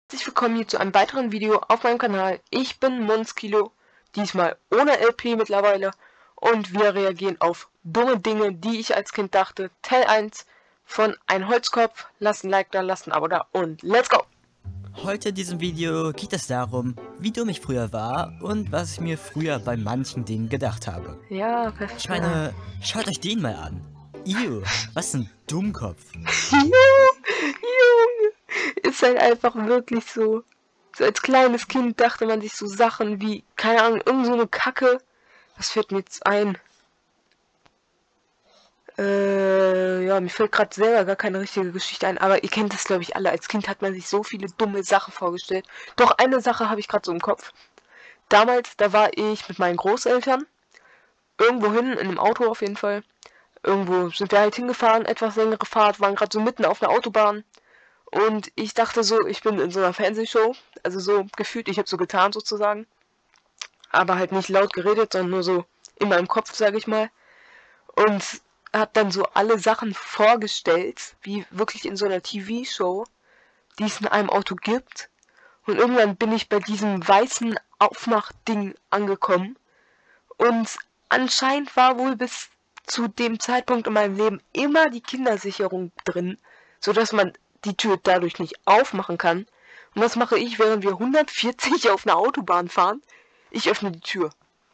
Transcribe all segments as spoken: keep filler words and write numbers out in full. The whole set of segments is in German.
Herzlich willkommen hier zu einem weiteren Video auf meinem Kanal. Ich bin Monskilo, diesmal ohne L P mittlerweile, und wir reagieren auf dumme Dinge, die ich als Kind dachte. Teil eins von Ein Holzkopf. Lasst ein Like da, lasst ein Abo da und let's go! Heute in diesem Video geht es darum, wie dumm ich früher war und was ich mir früher bei manchen Dingen gedacht habe. Ja, perfekt. Ich meine, schaut euch den mal an. Ew, was ein Dummkopf. Junge, ist halt einfach wirklich so. So als kleines Kind dachte man sich so Sachen wie, keine Ahnung, irgend so eine Kacke. Was fällt mir jetzt ein? Äh, ja, mir fällt gerade selber gar keine richtige Geschichte ein, aber ihr kennt das, glaube ich, alle. Als Kind hat man sich so viele dumme Sachen vorgestellt. Doch eine Sache habe ich gerade so im Kopf. Damals, da war ich mit meinen Großeltern irgendwo hin, in einem Auto auf jeden Fall. Irgendwo sind wir halt hingefahren, etwas längere Fahrt, waren gerade so mitten auf einer Autobahn. Und ich dachte so, ich bin in so einer Fernsehshow, also so gefühlt, ich habe so getan sozusagen. Aber halt nicht laut geredet, sondern nur so in meinem Kopf, sage ich mal. Und habe dann so alle Sachen vorgestellt, wie wirklich in so einer T V-Show, die es in einem Auto gibt. Und irgendwann bin ich bei diesem weißen Aufmachding angekommen. Und anscheinend war wohl bis zu dem Zeitpunkt in meinem Leben immer die Kindersicherung drin, sodass man die Tür dadurch nicht aufmachen kann. Und was mache ich, während wir hundertvierzig auf einer Autobahn fahren? Ich öffne die Tür.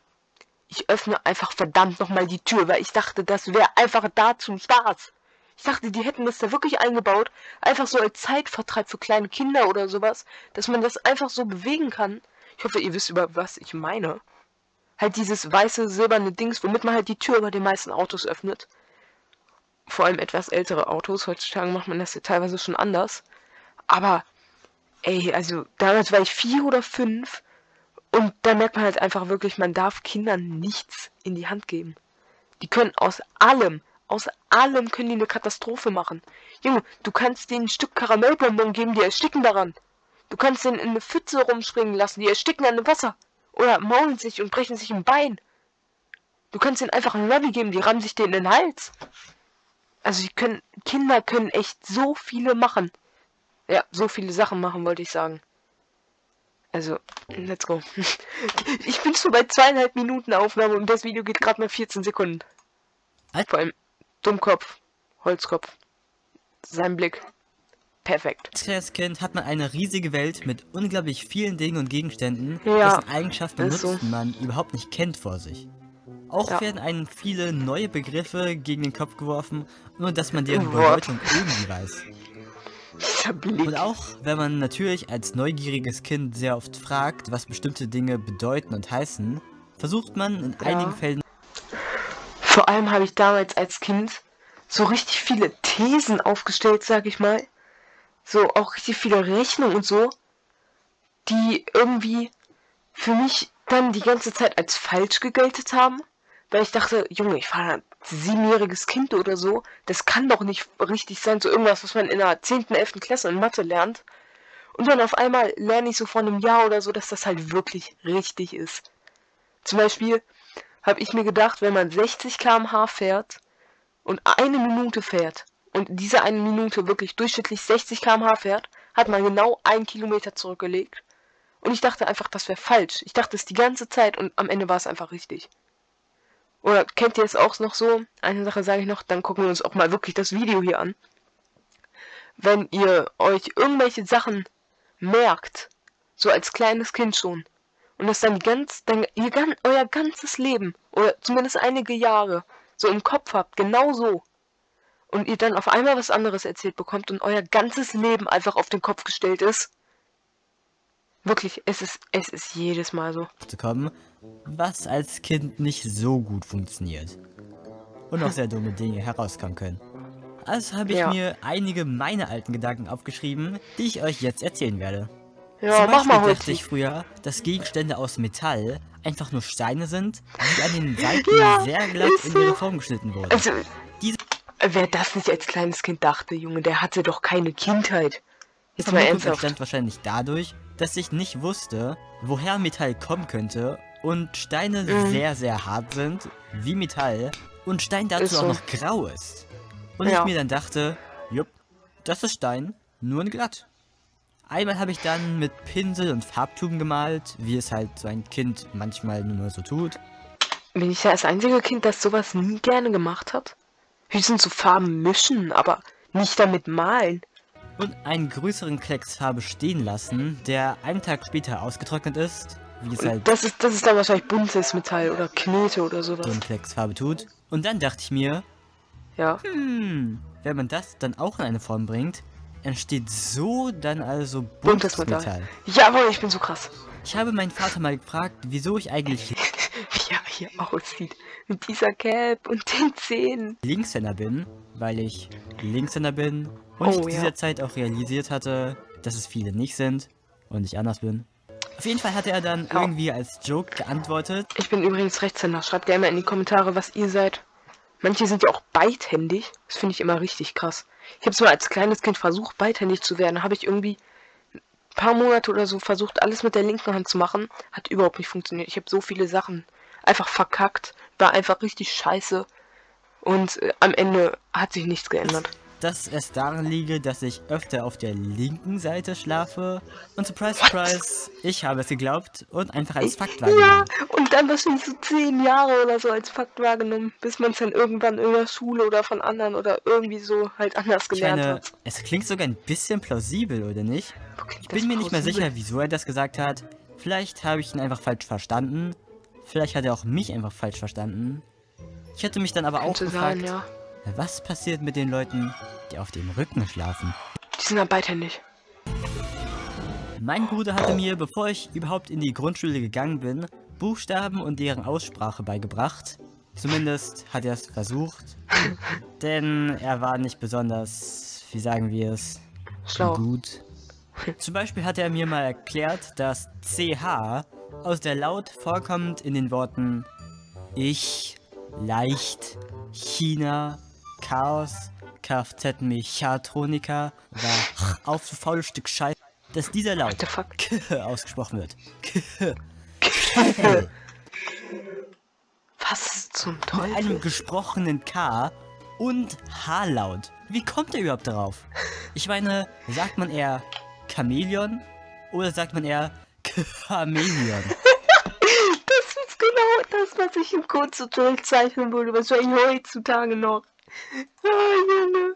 Ich öffne einfach verdammt nochmal die Tür, weil ich dachte, das wäre einfach da zum Spaß. Ich dachte, die hätten das da wirklich eingebaut, einfach so als Zeitvertreib für kleine Kinder oder sowas, dass man das einfach so bewegen kann. Ich hoffe, ihr wisst, über was ich meine. Halt dieses weiße, silberne Dings, womit man halt die Tür über den meisten Autos öffnet. Vor allem etwas ältere Autos. Heutzutage macht man das ja teilweise schon anders. Aber, ey, also damals war ich vier oder fünf und da merkt man halt einfach wirklich, man darf Kindern nichts in die Hand geben. Die können aus allem, aus allem können die eine Katastrophe machen. Junge, du kannst denen ein Stück Karamellbonbon geben, die ersticken daran. Du kannst denen in eine Pfütze rumspringen lassen, die ersticken an dem Wasser. Oder maulen sich und brechen sich ein Bein. Du kannst ihnen einfach einen Lolli geben, die rammen sich den in den Hals. Also die können, Kinder können echt so viele machen. Ja, so viele Sachen machen, wollte ich sagen. Also, let's go. Ich bin schon bei zweieinhalb Minuten Aufnahme und das Video geht gerade mal vierzehn Sekunden. Vor allem Dummkopf, Holzkopf, sein Blick. Perfekt. Als kleines Kind hat man eine riesige Welt mit unglaublich vielen Dingen und Gegenständen, Ja, dessen Eigenschaften und ist so. Nutzen man überhaupt nicht kennt vor sich. Auch Ja. werden einem viele neue Begriffe gegen den Kopf geworfen, nur dass man deren Wort. Bedeutung irgendwie weiß. Dieser Blick. Und auch wenn man natürlich als neugieriges Kind sehr oft fragt, was bestimmte Dinge bedeuten und heißen, versucht man in Ja. einigen Fällen... Vor allem habe ich damals als Kind so richtig viele Thesen aufgestellt, sag ich mal. So auch richtig viele Rechnungen und so, die irgendwie für mich dann die ganze Zeit als falsch gegeltet haben. Weil ich dachte, Junge, ich war ein siebenjähriges Kind oder so. Das kann doch nicht richtig sein. So irgendwas, was man in der zehnten, elften Klasse in Mathe lernt. Und dann auf einmal lerne ich so vor einem Jahr oder so, dass das halt wirklich richtig ist. Zum Beispiel habe ich mir gedacht, wenn man sechzig Kilometer pro Stunde fährt und eine Minute fährt und diese eine Minute wirklich durchschnittlich sechzig Kilometer pro Stunde fährt, hat man genau einen Kilometer zurückgelegt. Und ich dachte einfach, das wäre falsch. Ich dachte es die ganze Zeit und am Ende war es einfach richtig. Oder kennt ihr es auch noch so? Eine Sache sage ich noch, dann gucken wir uns auch mal wirklich das Video hier an. Wenn ihr euch irgendwelche Sachen merkt, so als kleines Kind schon, und das dann ganz, dann ihr, euer ganzes Leben, oder zumindest einige Jahre, so im Kopf habt, genau so, und ihr dann auf einmal was anderes erzählt bekommt und euer ganzes Leben einfach auf den Kopf gestellt ist. Wirklich, es ist, es ist jedes Mal so. zu kommen, was als Kind nicht so gut funktioniert. Und auch sehr dumme Dinge herauskommen können. Also habe ich Ja. mir einige meiner alten Gedanken aufgeschrieben, die ich euch jetzt erzählen werde. Ja, Zum mach Beispiel mal dachte heute. ich früher, dass Gegenstände aus Metall einfach nur Steine sind, die an den Seiten Ja, sehr glatt ist in so. ihre Form geschnitten wurden. Also, Diese wer das nicht als kleines Kind dachte, Junge, der hatte doch keine Kindheit. Jetzt mal Vermutung ernsthaft. entstand wahrscheinlich dadurch, dass ich nicht wusste, woher Metall kommen könnte und Steine Mhm. sehr, sehr hart sind, wie Metall, und Stein dazu Ist auch so. noch grau ist. Und Ja. ich mir dann dachte, jupp, das ist Stein, nur in glatt. Einmal habe ich dann mit Pinsel und Farbtuben gemalt, wie es halt so ein Kind manchmal nur so tut. Bin ich ja das einzige Kind, das sowas nie gerne gemacht hat? Höchstens so Farben mischen, aber nicht damit malen. Und einen größeren Klecks Farbe stehen lassen, der einen Tag später ausgetrocknet ist, wie es halt Das ist, das ist dann wahrscheinlich buntes Metall oder Knete oder sowas. so ein Klecks Farbe tut. Und dann dachte ich mir, Ja. hm, wenn man das dann auch in eine Form bringt, entsteht so dann also Buntes buntes Metall. Metall. Jawohl, ich bin so krass. Ich habe meinen Vater mal gefragt, wieso ich eigentlich Wie er hier aussieht. Mit dieser Cap und den Zähnen. Linkshänder bin, weil ich Linkshänder bin und ich Oh, zu ja. dieser Zeit auch realisiert hatte, dass es viele nicht sind und ich anders bin. Auf jeden Fall hatte er dann Ja. irgendwie als Joke geantwortet, Ich bin übrigens Rechtshänder. Schreibt gerne mal in die Kommentare, was ihr seid. Manche sind ja auch beidhändig. Das finde ich immer richtig krass. Ich habe es mal als kleines Kind versucht, beidhändig zu werden. Da habe ich irgendwie ein paar Monate oder so versucht, alles mit der linken Hand zu machen. Hat überhaupt nicht funktioniert. Ich habe so viele Sachen einfach verkackt. War einfach richtig scheiße. Und äh, am Ende hat sich nichts geändert. dass es daran liege, dass ich öfter auf der linken Seite schlafe. Und surprise, surprise, ich habe es geglaubt und einfach als Fakt Ja, wahrgenommen. und dann wahrscheinlich so zehn Jahre oder so als Fakt wahrgenommen, bis man es dann irgendwann in der Schule oder von anderen oder irgendwie so halt anders Ich gelernt meine, hat. es klingt sogar ein bisschen plausibel, oder nicht? Wo klingt Ich das bin mir nicht mehr plausibel? sicher, wieso er das gesagt hat. Vielleicht habe ich ihn einfach falsch verstanden. Vielleicht hat er auch mich einfach falsch verstanden. Ich hätte mich dann aber auch Könnte gefragt, sein, ja. was passiert mit den Leuten, die auf dem Rücken schlafen? Die sind ja beidhändig. Mein Bruder hatte mir, bevor ich überhaupt in die Grundschule gegangen bin, Buchstaben und deren Aussprache beigebracht. Zumindest hat er es versucht. Denn er war nicht besonders, wie sagen wir es, Schlau. gut. Zum Beispiel hat er mir mal erklärt, dass C H aus der Laut vorkommt in den Worten Ich, Leicht, China, Chaos, Kfz-Mechatroniker, war auf so faules Stück Scheiße, dass dieser Laut What the fuck? K ausgesprochen wird. K. Was zum Mit Teufel? einem gesprochenen K und H-Laut. Wie kommt er überhaupt darauf? Ich meine, sagt man eher Chamäleon oder sagt man eher Chameleon? Das ist genau das, was ich im Kurztutorial zeichnen würde. Was soll ich heutzutage noch? Oh, Junge.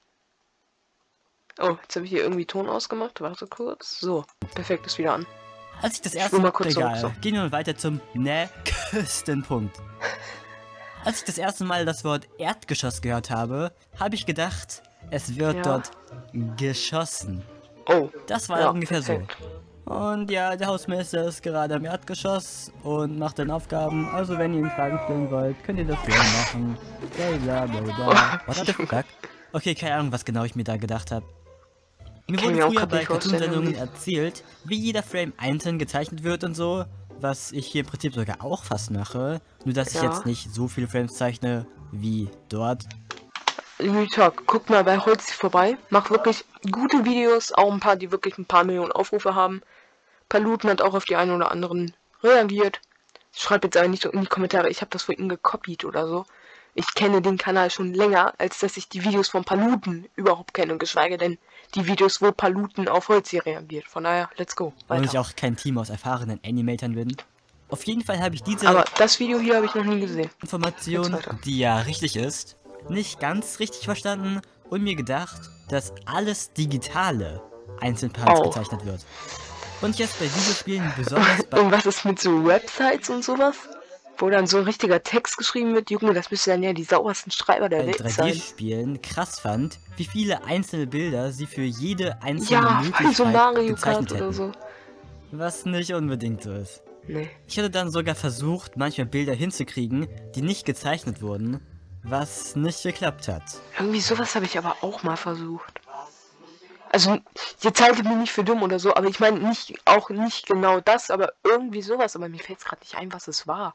Oh, jetzt habe ich hier irgendwie Ton ausgemacht. Warte kurz. So, perfekt, ist wieder an. Als ich das Ich erste will mal Mal, kurz egal, zurück, so. gehen wir weiter zum nächsten Punkt. Als ich das erste Mal das Wort Erdgeschoss gehört habe, habe ich gedacht, es wird Ja. dort geschossen. Oh, Das war ja, ungefähr perfekt. so. Und ja, der Hausmeister ist gerade am Erdgeschoss und macht dann Aufgaben. Also wenn ihr ihm Fragen stellen wollt, könnt ihr das gerne machen. Bla bla bla bla. What the fuck? Okay, keine Ahnung, was genau ich mir da gedacht habe. Mir Kann ich wurde mir auch früher grad bei nicht vorstellen, Cartoon-Sendungen irgendwie. erzählt, wie jeder Frame einzeln gezeichnet wird und so. Was ich hier im Prinzip sogar auch fast mache. Nur dass ich Ja. jetzt nicht so viele Frames zeichne wie dort. Real Talk, guck mal bei Holzi vorbei. Mach wirklich gute Videos, auch ein paar, die wirklich ein paar Millionen Aufrufe haben. Paluten hat auch auf die einen oder anderen reagiert. Schreibt jetzt aber nicht so in die Kommentare, ich habe das von ihm gekopiert oder so. Ich kenne den Kanal schon länger, als dass ich die Videos von Paluten überhaupt kenne, geschweige denn die Videos, wo Paluten auf Holzi reagiert. Von daher, let's go. Und ich Weiter. auch kein Team aus erfahrenen Animatern bin. Auf jeden Fall habe ich diese Aber das Video hier habe ich noch nie gesehen. Information, Jetzt weiter. die ja richtig ist, nicht ganz richtig verstanden und mir gedacht, dass alles Digitale einzeln per Hand Oh. gezeichnet wird. Und jetzt bei Videospielen besonders bei Und was ist mit so Websites und sowas? Wo dann so ein richtiger Text geschrieben wird, Junge, das müsste dann ja die saubersten Schreiber der Welt sein. drei D-Spielen krass fand, wie viele einzelne Bilder sie für jede einzelne Ja, Möglichkeit so Mario gezeichnet Kart oder hätten. so. Was nicht unbedingt so ist. Nee. Ich hatte dann sogar versucht, manchmal Bilder hinzukriegen, die nicht gezeichnet wurden, was nicht geklappt hat. Irgendwie sowas habe ich aber auch mal versucht. Also, jetzt haltet mich nicht für dumm oder so, aber ich meine nicht, auch nicht genau das, aber irgendwie sowas. Aber mir fällt es gerade nicht ein, was es war.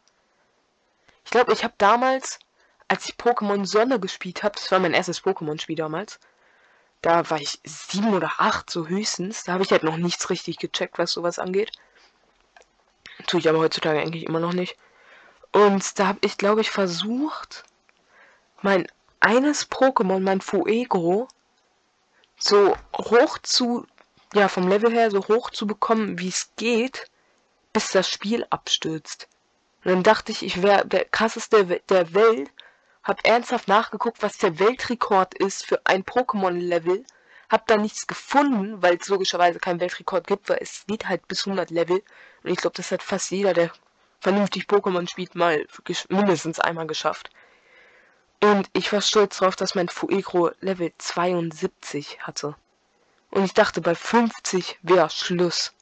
Ich glaube, ich habe damals, als ich Pokémon Sonne gespielt habe, das war mein erstes Pokémon-Spiel damals, da war ich sieben oder acht, so höchstens. Da habe ich halt noch nichts richtig gecheckt, was sowas angeht. Tue ich aber heutzutage eigentlich immer noch nicht. Und da habe ich, glaube ich, versucht, mein eines Pokémon, mein Fuegro, so hoch zu ja, vom Level her so hoch zu bekommen, wie es geht, bis das Spiel abstürzt. Und dann dachte ich, ich wäre der krasseste der Welt, hab ernsthaft nachgeguckt, was der Weltrekord ist für ein Pokémon-Level, hab da nichts gefunden, weil es logischerweise keinen Weltrekord gibt, weil es geht halt bis hundert Level. Und ich glaube, das hat fast jeder, der vernünftig Pokémon spielt, mal mindestens einmal geschafft. Und ich war stolz drauf, dass mein Fuegro Level zweiundsiebzig hatte. Und ich dachte, bei fünfzig wäre Schluss.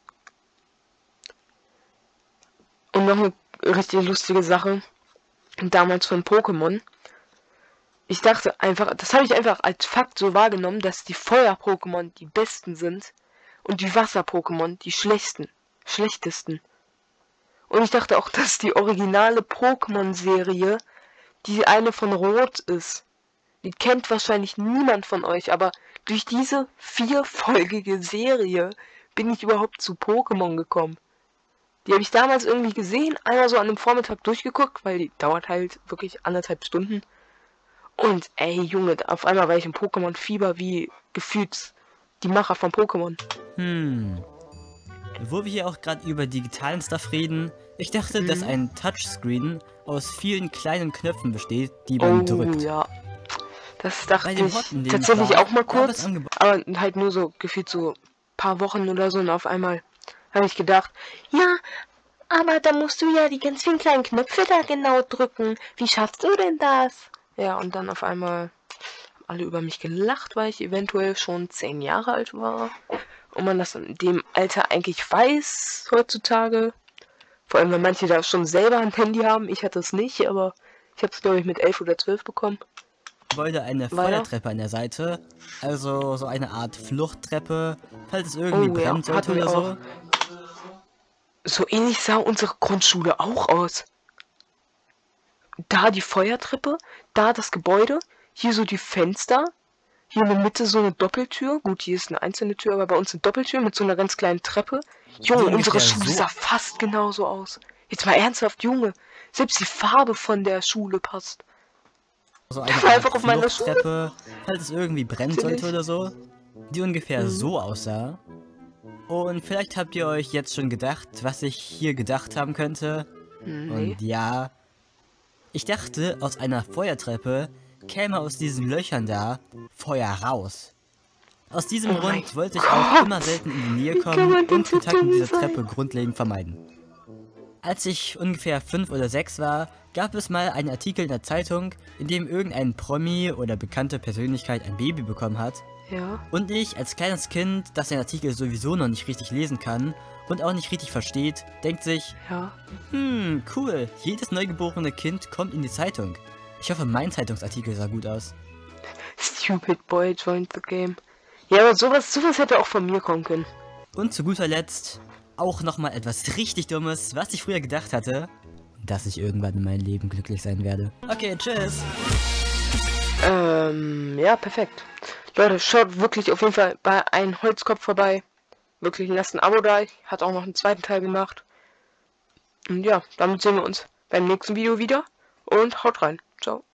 Und noch eine richtig lustige Sache. Damals von Pokémon. Ich dachte einfach, das habe ich einfach als Fakt so wahrgenommen, dass die Feuer-Pokémon die besten sind und die Wasser-Pokémon die schlechtesten. schlechtesten. Und ich dachte auch, dass die originale Pokémon-Serie die eine von Rot ist. Die kennt wahrscheinlich niemand von euch, aber durch diese vierfolgige Serie bin ich überhaupt zu Pokémon gekommen. Die habe ich damals irgendwie gesehen, einmal so an einem Vormittag durchgeguckt, weil die dauert halt wirklich anderthalb Stunden. Und ey Junge, auf einmal war ich im Pokémon-Fieber wie gefühlt die Macher von Pokémon. Hm. Wo wir hier auch gerade über digitalen Stuff reden, ich dachte, mhm. dass ein Touchscreen aus vielen kleinen Knöpfen besteht, die man oh, drückt. Ja. Das dachte Bei dem ich Hot, in dem tatsächlich war, auch mal kurz, aber halt nur so gefühlt so paar Wochen oder so und auf einmal habe ich gedacht, ja, aber da musst du ja die ganz vielen kleinen Knöpfe da genau drücken. Wie schaffst du denn das? Ja, und dann auf einmal haben alle über mich gelacht, weil ich eventuell schon zehn Jahre alt war. Und man das in dem Alter eigentlich weiß heutzutage. Vor allem, wenn manche da schon selber ein Handy haben. Ich hatte es nicht, aber ich habe es, glaube ich, mit elf oder zwölf bekommen. Gebäude eine Weiter? Feuertreppe an der Seite, also so eine Art Fluchttreppe, falls es irgendwie oh, brennt ja, sollte oder so. so. So ähnlich sah unsere Grundschule auch aus. Da die Feuertreppe, da das Gebäude, hier so die Fenster, hier in der Mitte so eine Doppeltür. Gut, hier ist eine einzelne Tür, aber bei uns eine Doppeltür mit so einer ganz kleinen Treppe. Junge, unsere Schule so sah fast genauso aus. Jetzt mal ernsthaft, Junge. Selbst die Farbe von der Schule passt. So eine Art einfach auf meiner Treppe, falls es irgendwie brennen sollte oder so, die ungefähr mhm. so aussah. Und vielleicht habt ihr euch jetzt schon gedacht, was ich hier gedacht haben könnte. Nee. Und ja, ich dachte, aus einer Feuertreppe käme aus diesen Löchern da Feuer raus. Aus diesem oh Grund wollte ich auch Gott. immer selten in die Nähe kommen und Kontakt mit dieser Treppe grundlegend vermeiden. Als ich ungefähr fünf oder sechs war, gab es mal einen Artikel in der Zeitung, in dem irgendein Promi oder bekannte Persönlichkeit ein Baby bekommen hat. Ja. Und ich als kleines Kind, das den Artikel sowieso noch nicht richtig lesen kann und auch nicht richtig versteht, denkt sich, ja. hm, cool, jedes neugeborene Kind kommt in die Zeitung. Ich hoffe, mein Zeitungsartikel sah gut aus. Stupid boy joined the game. Ja, aber sowas, sowas hätte auch von mir kommen können. Und zu guter Letzt auch nochmal etwas richtig Dummes, was ich früher gedacht hatte, dass ich irgendwann in meinem Leben glücklich sein werde. Okay, tschüss. Ähm, ja, perfekt. Leute, schaut wirklich auf jeden Fall bei Ein Holzkopf vorbei. Wirklich, lasst ein Abo da. Hat auch noch einen zweiten Teil gemacht. Und ja, damit sehen wir uns beim nächsten Video wieder. Und haut rein. Ciao.